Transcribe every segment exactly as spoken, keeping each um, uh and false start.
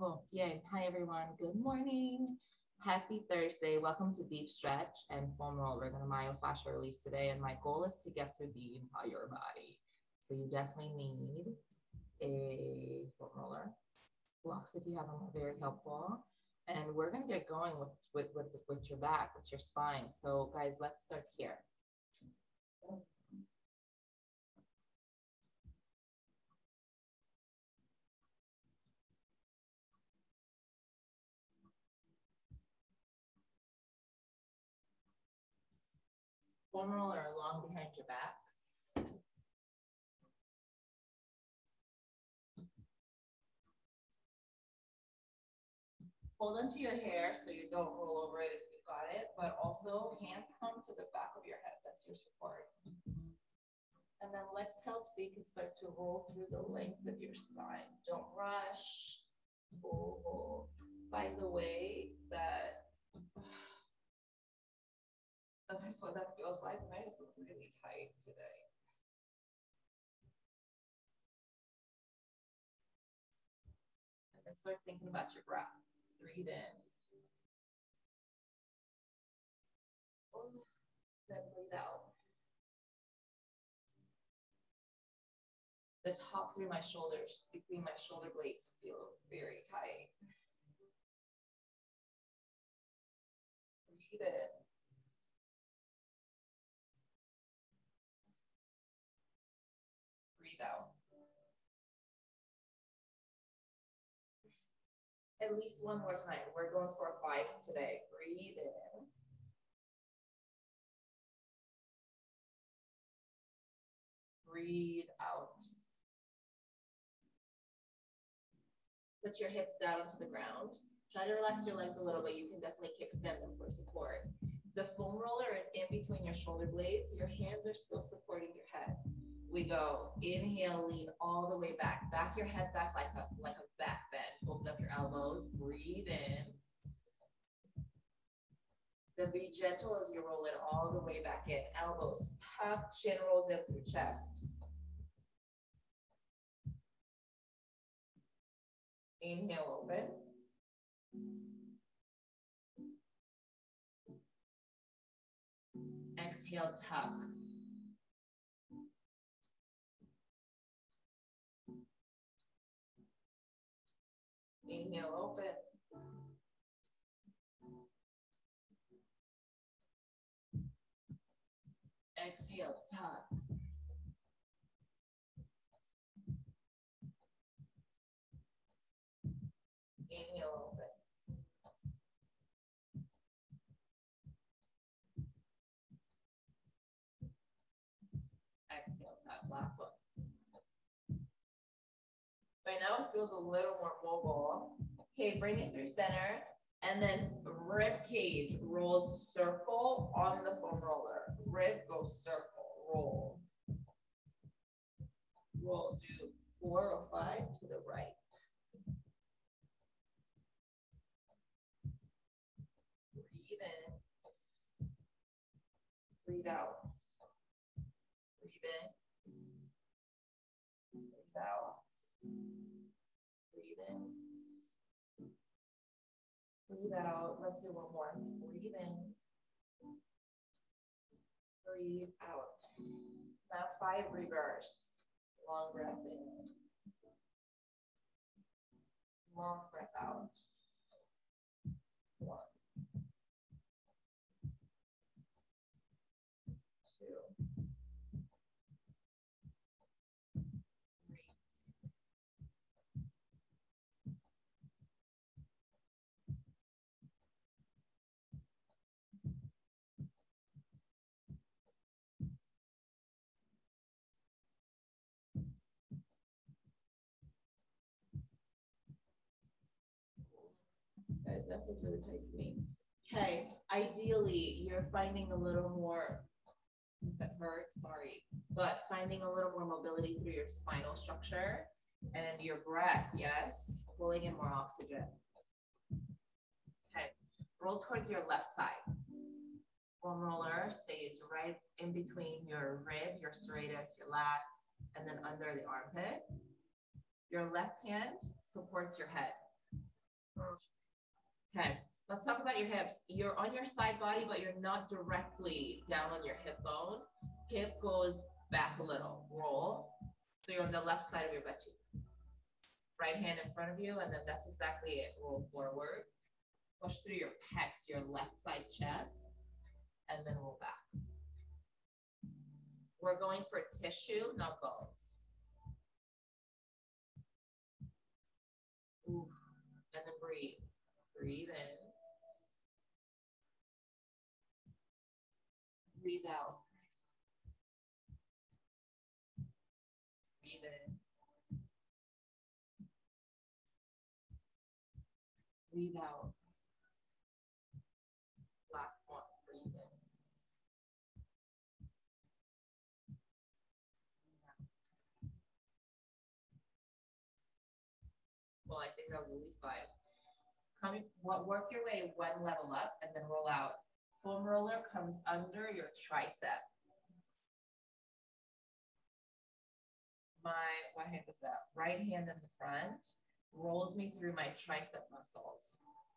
Cool. Yay. Hi, everyone. Good morning. Happy Thursday. Welcome to Deep Stretch and Foam Roll. We're going to myofascia release today, and my goal is to get through the entire body. So you definitely need a foam roller. Blocks, if you have them, are very helpful. And we're going to get going with, with, with, with your back, with your spine. So guys, let's start here. Foam roller along behind your back. Hold onto your hair so you don't roll over it if you got it, but also hands come to the back of your head. That's your support. And then legs help so you can start to roll through the length of your spine. Don't rush. Oh, find the way that that's what that feels like. Right? I feel really tight today. And then start thinking about your breath. Breathe in. Then breathe out. The top through my shoulders, between my shoulder blades, feel very tight. Breathe in. Breathe out. At least one more time. We're going for fives today. Breathe in. Breathe out. Put your hips down onto the ground. Try to relax your legs a little bit. You can definitely kickstand them for support. The foam roller is in between your shoulder blades. Your hands are still supporting your head. We go, inhale, lean all the way back. Back your head back like a, like a back bend. Open up your elbows, breathe in. Then be gentle as you roll it all the way back in. Elbows tuck, chin rolls in through chest. Inhale, open. Exhale, tuck. Inhale, open. Exhale, tuck. Inhale, open. Exhale, tuck. Last one. Right now it feels a little more mobile. Okay, bring it through center. And then rib cage rolls circle on the foam roller. Rib goes circle, roll. Roll, do four or five to the right. Breathe in. Breathe out. Breathe in. Breathe out. Breathe in. Breathe out. Let's do one more. Breathe in. Breathe out. Now five reverse. Long breath in. Long breath out. One. Two. Three. Guys, that feels really tight for me. Okay, ideally, you're finding a little more, that hurt, sorry, but finding a little more mobility through your spinal structure and your breath, yes, pulling in more oxygen. Okay, roll towards your left side. Foam roller stays right in between your rib, your serratus, your lats, and then under the armpit. Your left hand supports your head. Okay, let's talk about your hips. You're on your side body, but you're not directly down on your hip bone. Hip goes back a little, roll. So you're on the left side of your butt cheek. Right hand in front of you, and then that's exactly it. Roll forward. Push through your pecs, your left side chest, and then roll back. We're going for tissue, not bones. Oof. And then breathe. Breathe in. Breathe out. Breathe in. Breathe out. Last one. Breathe in. Well, I think that was at least five. Come, what, work your way one level up and then roll out. Foam roller comes under your tricep. My, what hand was that? Right hand in the front rolls me through my tricep muscles.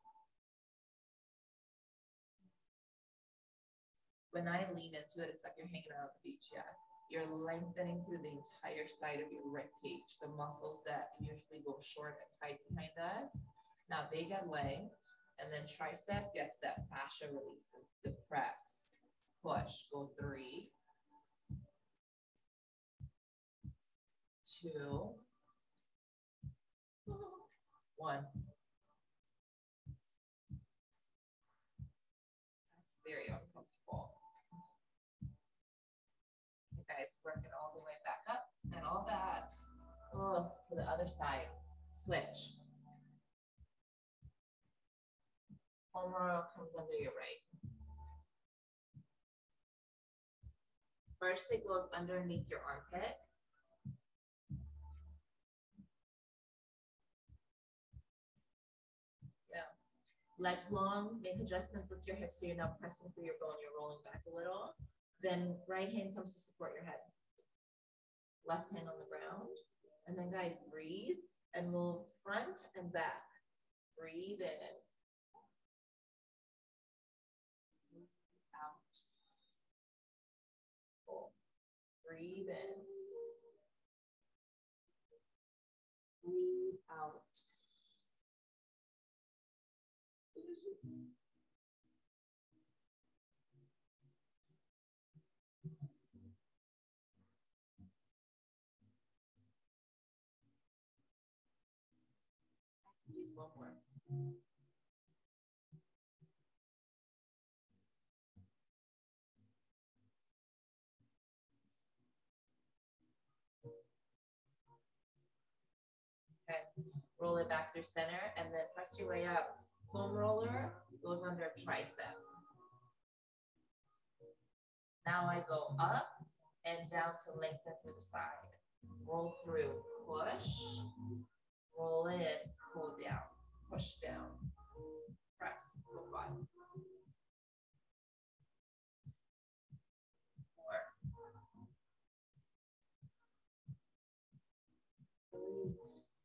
When I lean into it, it's like you're hanging out at the beach, yeah. You're lengthening through the entire side of your rib cage, the muscles that usually go short and tight behind us. Now they get length, and then tricep gets that fascia release, the press, push, go three, two, one. That's very uncomfortable. Okay, guys, working all the way back up and all that. Oh, to the other side. Switch. Foam roller comes under your right. First, it goes underneath your armpit. Yeah. Legs long, make adjustments with your hips so you're not pressing through your bone, you're rolling back a little. Then right hand comes to support your head. Left hand on the ground. And then guys, breathe and move front and back. Breathe in. Out. Cool. Breathe in. Breathe out. Use one more. Okay, roll it back through center and then press your way up. Foam roller goes under tricep. Now I go up and down to lengthen through the side. Roll through, push, roll in, pull down, push down, press, go five. Four. Three.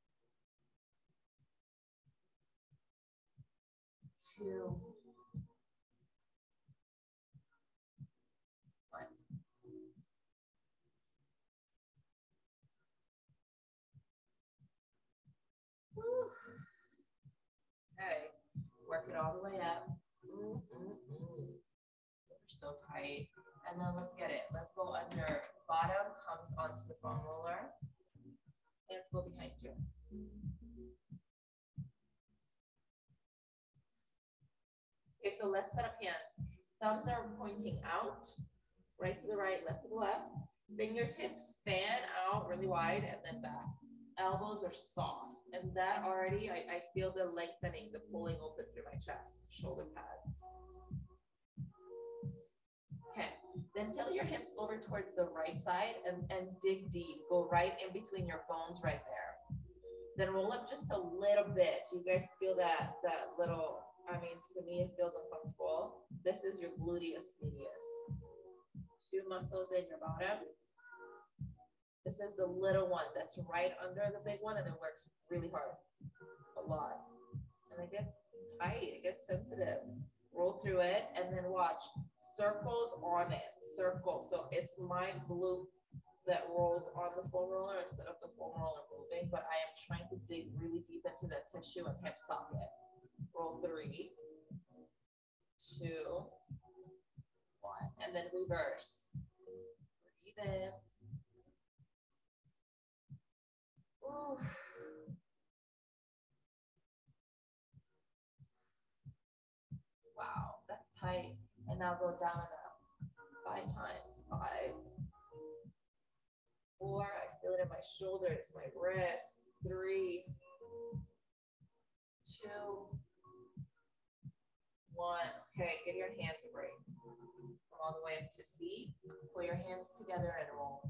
Two. One. Woo. Okay, work it all the way up. Mm, mm, mm. You're so tight. And then let's get it. Let's go under. Bottom comes onto the foam roller. Hands go behind you. Okay, so let's set up hands. Thumbs are pointing out, right to the right, left to the left. Fingertips fan out really wide and then back. Elbows are soft. And that already, I, I feel the lengthening, the pulling open through my chest, shoulder pads. Okay, then tilt your hips over towards the right side and, and dig deep. Go right in between your bones right there. Then roll up just a little bit. Do you guys feel that, that little, I mean, to me, it feels uncomfortable. This is your gluteus medius. Two muscles in your bottom. This is the little one that's right under the big one and it works really hard, a lot. And then it gets tight, it gets sensitive. Roll through it and then watch circles on it, circle. So it's my glute that rolls on the foam roller instead of the foam roller moving, but I am trying to dig really deep into the tissue and hip socket. Roll three, two, one, and then reverse. Breathe in. Ooh. Wow, that's tight. And now go down and up. Five times. Five. Four. I feel it in my shoulders, my wrists. Three. Two. One. Okay, give your hands a break. Come all the way up to C. Pull your hands together and roll.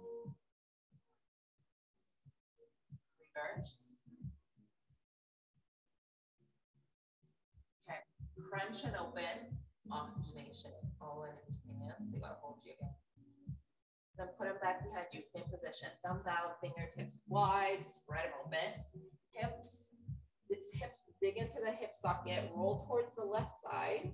Reverse. Okay, crunch and open. Oxygenation. All in into hands. They gotta hold you again. Then put them back behind you. Same position. Thumbs out, fingertips wide, spread them open. Hips. These hips, dig into the hip socket. Roll towards the left side.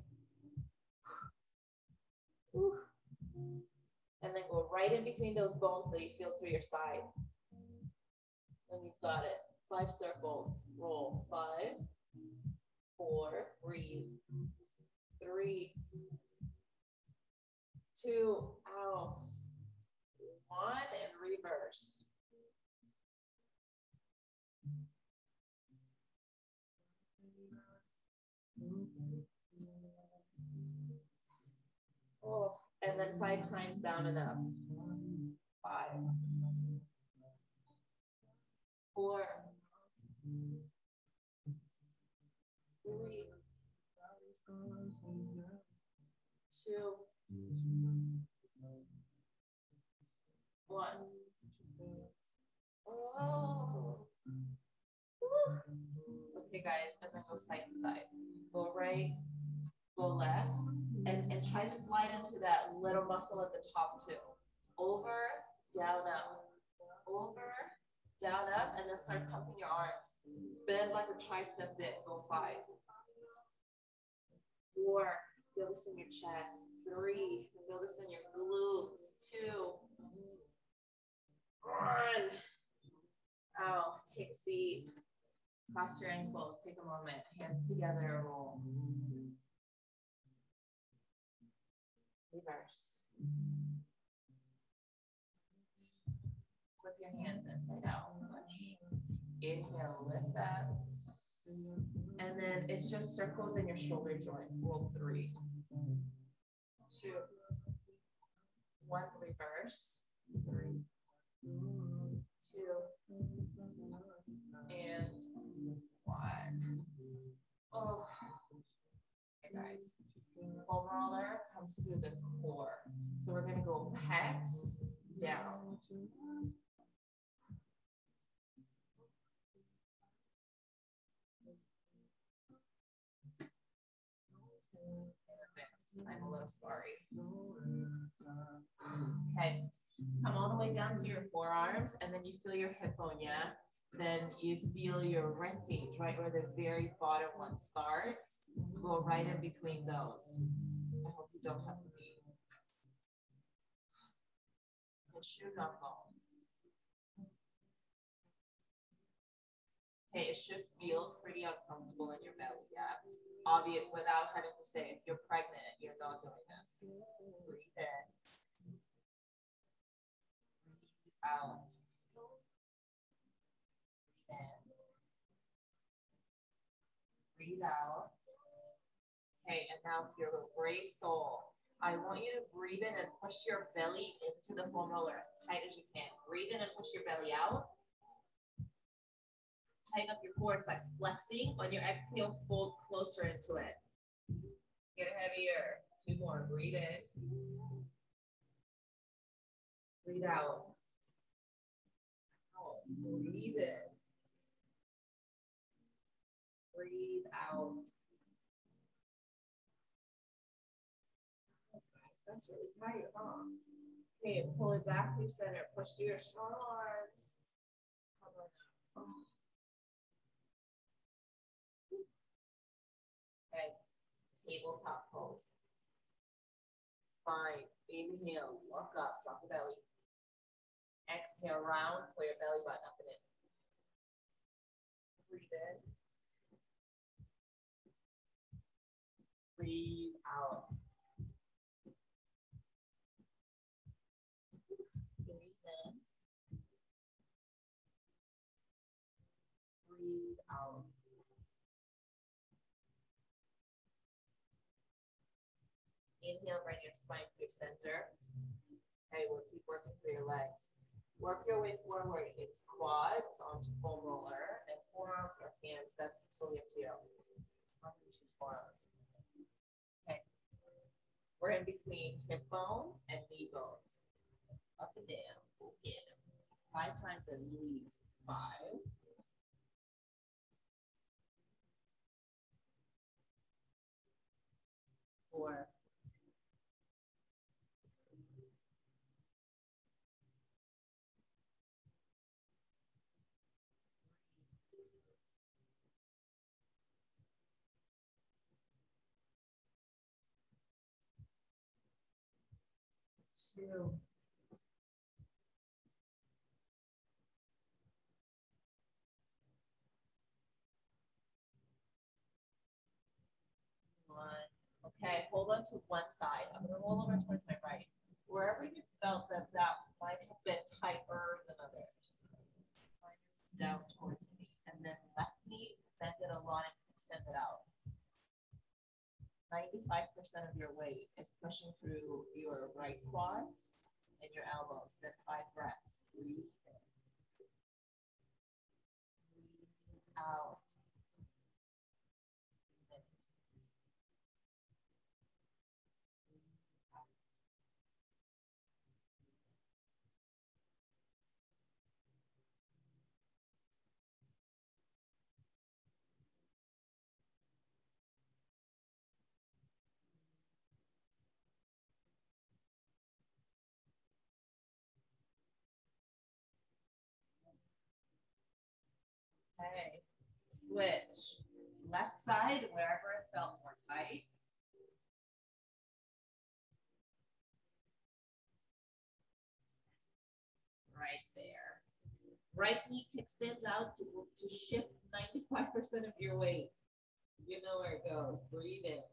Whew. And then go right in between those bones so you feel through your side. And you've got it. Five circles. Roll. Five, four, breathe. Three, two, out. One, and reverse. Oh, and then five times down and up. Five, four, three, two, one. Oh. Okay, guys, and then go side to side. Go right, go left, and, and try to slide into that little muscle at the top too. Over, down, up. Over, down, up, and then start pumping your arms. Bend like a tricep dip. Go five. Four, feel this in your chest. Three, feel this in your glutes. Two, one. Out, take a seat. Cross your ankles, take a moment. Hands together, roll. Reverse. Flip your hands inside out. Push. Inhale, lift up. And then it's just circles in your shoulder joint. Roll three, two, one, reverse. Three, two, and one. Oh, okay, guys. Foam roller comes through the core. So we're gonna go pecs down. I'm a little sorry. Okay, come all the way down to your forearms, and then you feel your hip bone, yeah? Then you feel your rib cage, right where the very bottom one starts. Go right in between those. I hope you don't have to be. Tissue, not bone. Okay, it should feel pretty uncomfortable in your belly, yeah? Obvious, without having to say, if you're pregnant, you're not doing this. Breathe in. Breathe out. Breathe in. Breathe out. Okay, and now if you're a brave soul, I want you to breathe in and push your belly into the foam roller as tight as you can. Breathe in and push your belly out. Tighten up your core. It's like flexing. On your exhale, fold closer into it. Get heavier. Two more. Breathe in. Breathe out. Out. Breathe in. Breathe out. That's really tight, huh? Okay, pull it back through center. Push through your strong arms. Come on up. tabletop pose. Spine, inhale, walk up, drop the belly. Exhale, round, pull your belly button up and in. Breathe in. Breathe out. Breathe in. Breathe out. Inhale, bring your spine to your center. Okay, we'll keep working through your legs. Work your way forward. It's quads onto foam roller and forearms or hands. That's totally up to you. I'm going to choose forearms. Okay. We're in between hip bone and knee bones. Up and down. Again. Five times at least. Five. Four. Two. One. Okay, hold on to one side. I'm going to roll over towards my right. Wherever you felt that that might have been tighter than others. Down towards me. And then left knee, bend it a lot and extend it out. ninety-five percent of your weight is pushing through your right quads and your elbows. Then five breaths. Breathe in. Breathe out. Okay, switch. Left side, wherever it felt more tight. Right there. Right knee extends out to, to shift ninety-five percent of your weight. You know where it goes. Breathe in.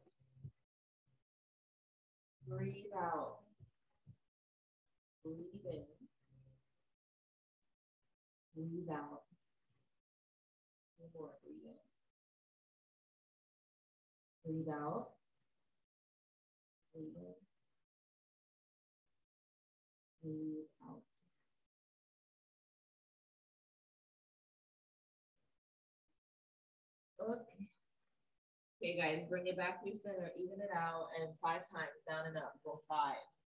Breathe out. Breathe in. Breathe out. One more. Breathe in. Breathe out. Breathe in. Breathe out. Okay. Okay, guys, bring it back to your center, even it out, and five times, down and up. Go five.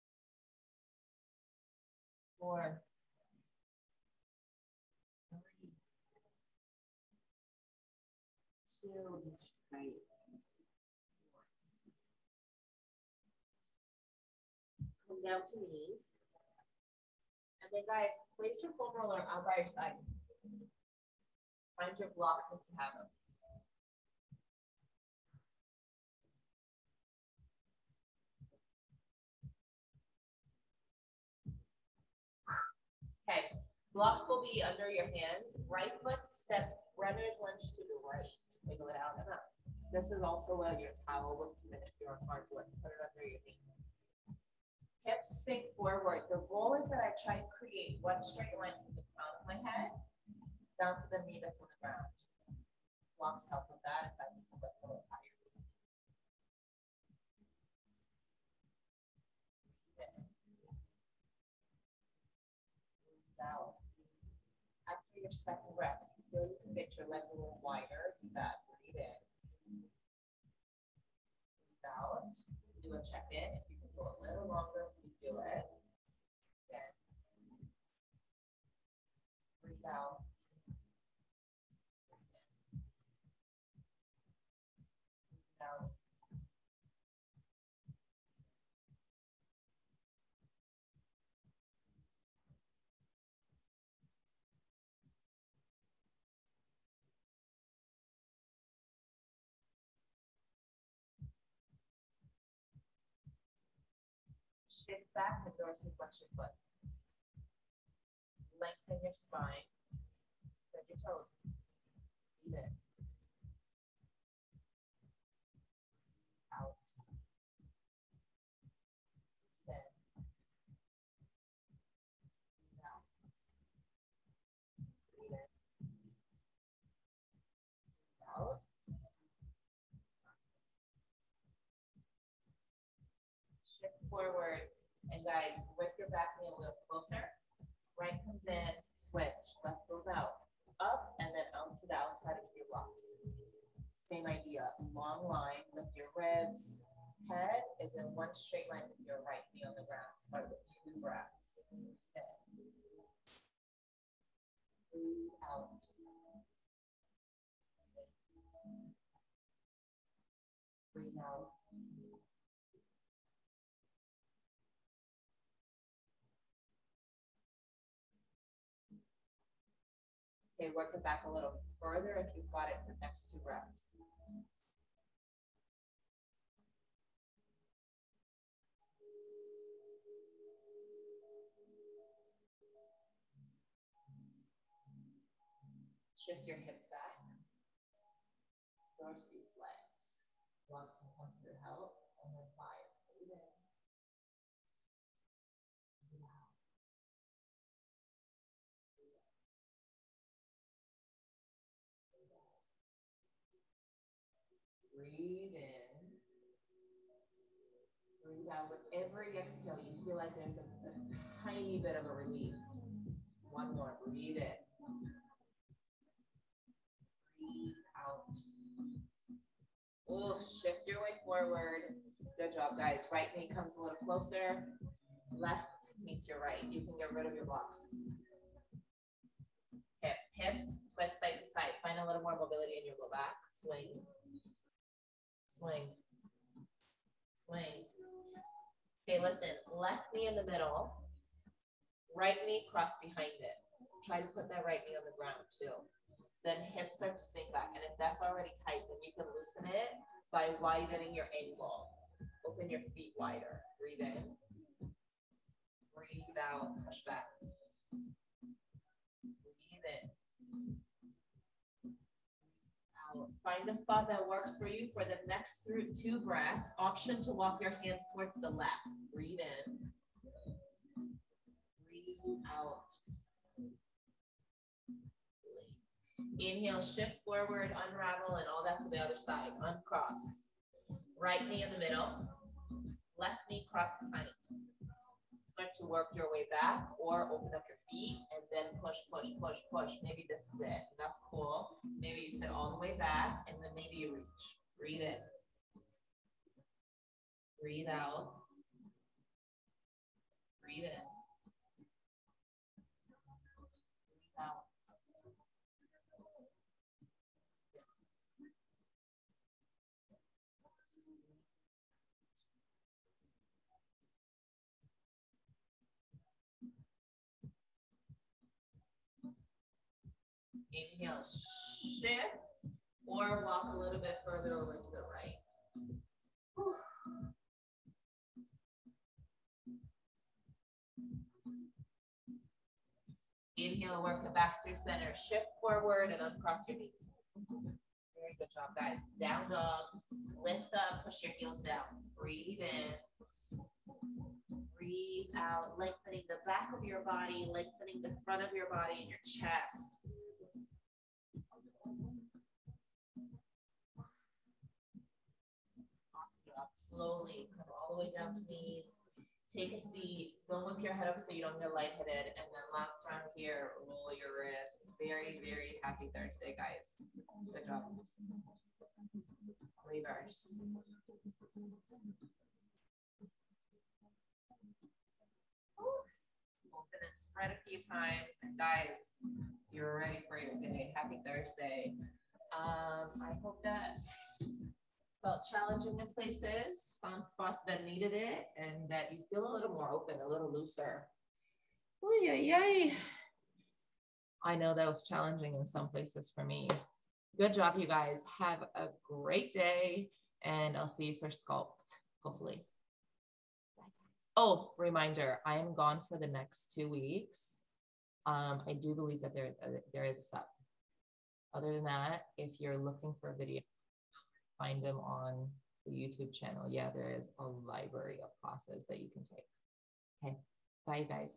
Four. Three. Two. These are tight. Come down to knees. And then, guys, place your foam roller out by your side. Find your blocks if you have them. Okay, blocks will be under your hands. Right foot step, runner's lunge to the right. Wiggle it out and up. This is also where your towel will come in if you're on hardwood. Put it under your knee. Hips sink forward. The goal is that I try to create one straight line from the crown of my head down to the knee that's on the ground. Blocks help with that if I need to lift a little higher. Out. After your second breath, you feel you can get your leg a little wider. Do that. Breathe in. Breathe out. Do a check in. If you can go a little longer, please do it. Again. Breathe out. Breathe out. Shift back and dorsiflex your foot. Lengthen your spine. Spread your toes. Breathe in. Out. Breathe in. Breathe out. Breathe in. Breathe out. Shift forward. And guys, whip your back knee a little closer. Right comes in, switch. Left goes out. Up and then out to the outside of your blocks. Same idea. Long line. Lift your ribs. Head is in one straight line with your right knee on the ground. Start with two breaths. Okay. Breathe out. Breathe out. Okay, work it back a little further if you've got it for the next two breaths. Shift your hips back. Dorsiflex. Blocks will come through help. And then five. Breathe in. Breathe out. Breathe in. Breathe out. With every exhale, you feel like there's a, a tiny bit of a release. One more. Breathe in. Breathe out. Oh, shift your way forward. Good job, guys. Right knee comes a little closer. Left meets your right. You can get rid of your blocks. Hip, hips, twist side to side. Find a little more mobility in your low back. Swing. Swing. Swing. Okay, listen. Left knee in the middle. Right knee cross behind it. Try to put that right knee on the ground too. Then hips start to sink back. And if that's already tight, then you can loosen it by widening your ankle. Open your feet wider. Breathe in. Breathe out. Push back. Breathe in. Out. Find a spot that works for you for the next through two breaths. Option to walk your hands towards the left. Breathe in. Breathe out. Inhale, shift forward, unravel, and all that to the other side. Uncross. Right knee in the middle. Left knee cross behind. Start to work your way back or open up your feet and then push, push, push, push. Maybe this is it. That's cool. Maybe you sit all the way back and then maybe you reach. Breathe in. Breathe out. Breathe in. Breathe out. Inhale, shift, or walk a little bit further over to the right. Whew. Inhale, work it back through center. Shift forward and uncross your knees. Very good job, guys. Down dog. Lift up, push your heels down. Breathe in. Breathe out, lengthening the back of your body, lengthening the front of your body and your chest. Awesome job. Slowly come all the way down to knees. Take a seat. Don't whip your head up so you don't get lightheaded. And then last round here, roll your wrist. Very, very happy Thursday, guys. Good job. Reverse. Open and spread a few times. And guys, you're ready for your day. Happy Thursday. Um, I hope that felt challenging in places, found spots that needed it, and that you feel a little more open, a little looser. Oh, yeah, yeah. I know that was challenging in some places for me. Good job, you guys. Have a great day, and I'll see you for Sculpt, hopefully. Bye, guys. Oh, reminder, I am gone for the next two weeks. Um, I do believe that there, uh, there is a step. Other than that, if you're looking for a video, find them on the YouTube channel. Yeah, there is a library of classes that you can take. Okay, bye guys.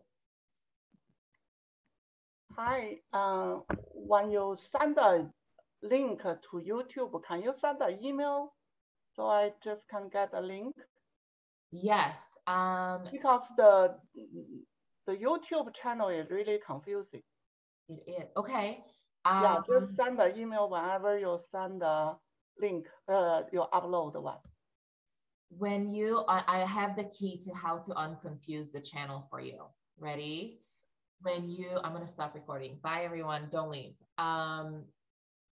Hi, uh, when you send a link to YouTube, can you send an email so I just can get a link? Yes. Um, because the the YouTube channel is really confusing. It is. Okay. Um, yeah, just send the email whenever you send the link, uh, you upload one. When you, I, I have the key to how to unconfuse the channel for you. Ready? When you, I'm going to stop recording. Bye everyone. Don't leave. Um,